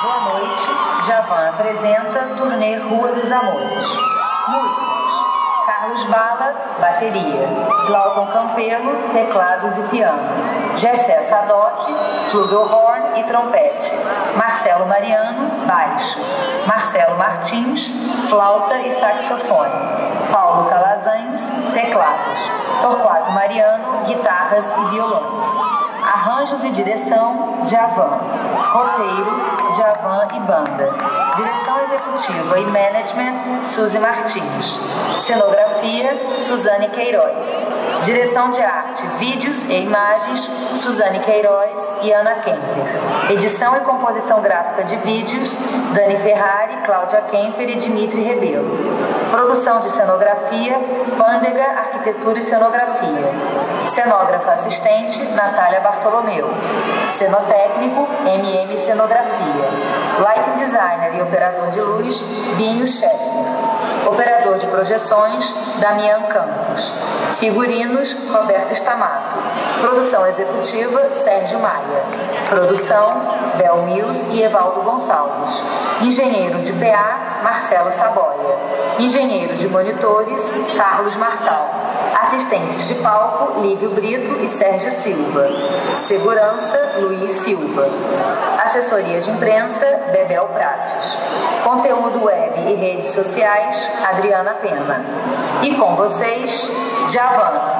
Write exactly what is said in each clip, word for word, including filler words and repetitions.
Boa noite, Djavan apresenta Turnê Rua dos Amores. Músicos: Carlos Bala, bateria. Glauton Campelo, teclados e piano. Gessé Sadoc, flugelhorn e trompete. Marcelo Mariano, baixo. Marcelo Martins, flauta e saxofone. Paulo Calazans, teclados. Torquato Mariano, guitarras e violões. Arranjos e direção, Djavan. Roteiro, Djavan e banda. Direção executiva e management, Suzy Martins. Cenografia, Suzane Queiroz. Direção de arte, vídeos e imagens, Suzane Queiroz e Ana Kemper. Edição e composição gráfica de vídeos, Dani Ferrari, Cláudia Kemper e Dimitri Rebelo. Produção de cenografia, Pândega Arquitetura e Cenografia. Cenógrafa assistente, Natália Bartolomeu. Cenotécnico, M M Cenografia. Lighting designer e operador de luz, Binho Scheffer. Operador de projeções, Damian Campos. Figurinos, Roberto Stamato. Produção executiva, Sérgio Maia. Produção, Bel Mills e Evaldo Gonçalves. Engenheiro de P A, Marcelo Saboia. Engenheiro de monitores, Carlos Martal. Assistentes de palco, Lívio Brito e Sérgio Silva. Segurança, Luiz Silva. Assessoria de imprensa, Bebel Prates. Conteúdo web e redes sociais, Adriana Pena. E com vocês, Djavan.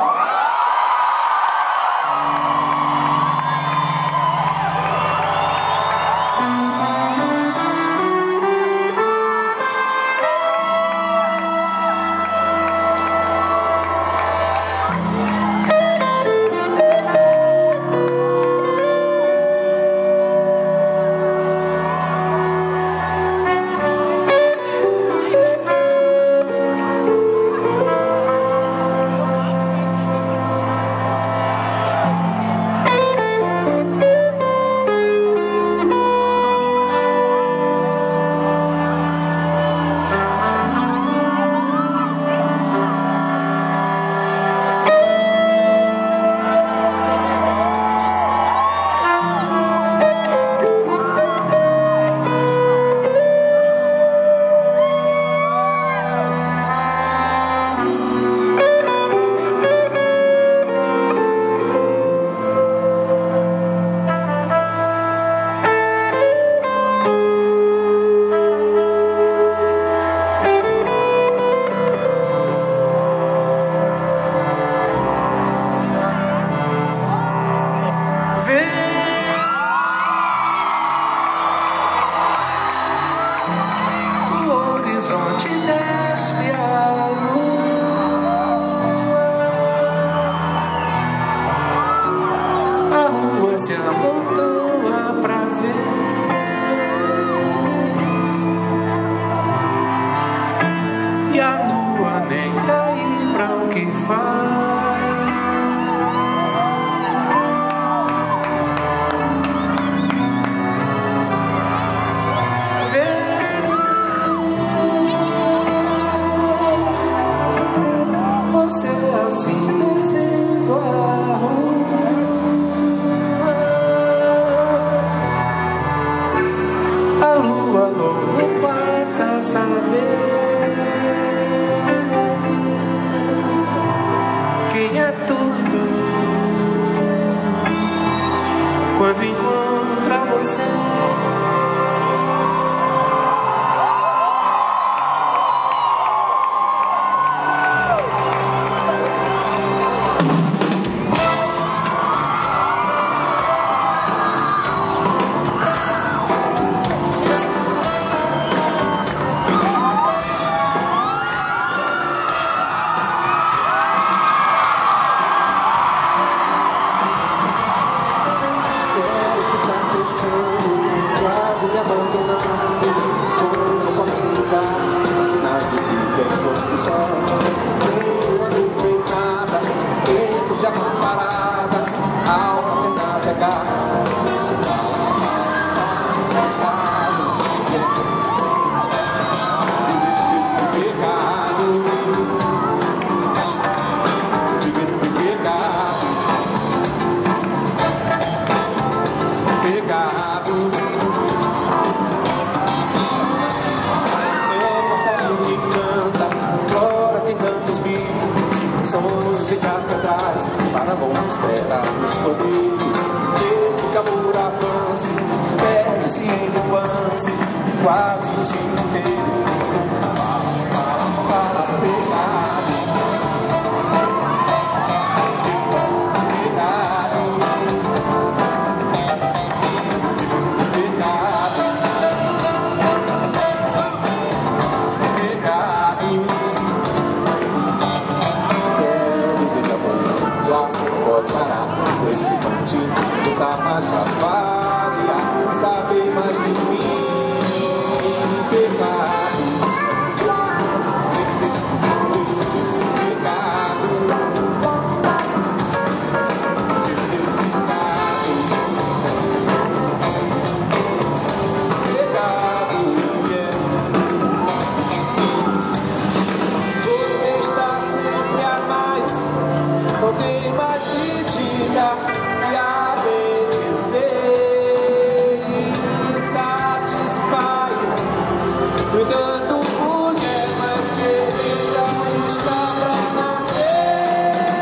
Quase me abandonando, todo no qualquer lugar, sinais de vida em posto do sol. Nem a nuvem nada, tempo de água parada, alma quer navegar, se fala, pecado, divino pecado, pecado, pecado. espera nos cordeiros, mesmo que amor avance, perde-se em nuance, quase o dia inteiro. Fala, fala, fala, pecado, pecado, pecado, pecado. Quero viver de amor, mas pode parar com esse bandido, pensar mais pra variar, saber mais de mim. Pecado, pecado, pecado, yeah. Você está sempre a mais, não tem mais medida, e a bem dizer satisfaz. No entanto, mulher mais querida está pra nascer.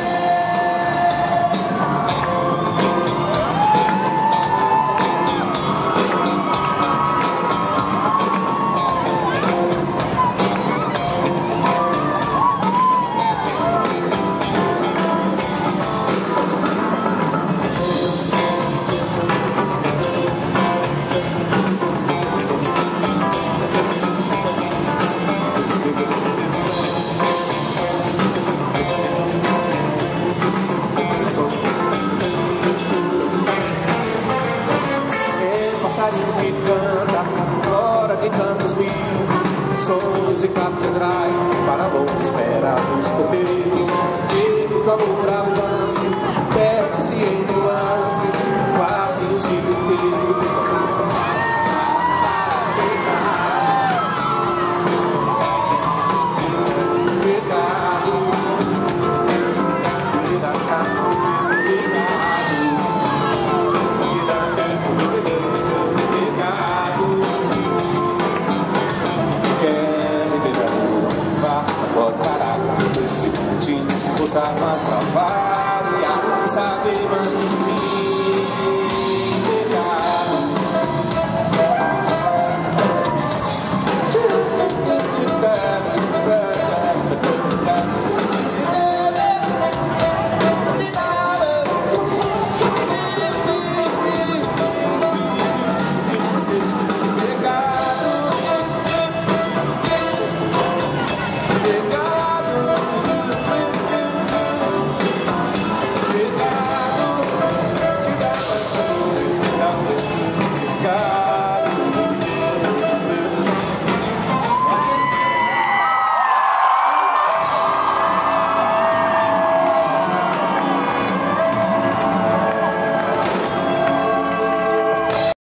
Passarinho que canta, flora de cantos mil, sons e catedrais, para longe espera dos cordeiros, mesmo que o amor avance, perde-se em nuance, quase o dia inteiro. Pecado, mas pode parar com esse pontinho, forçar mais pra baixo.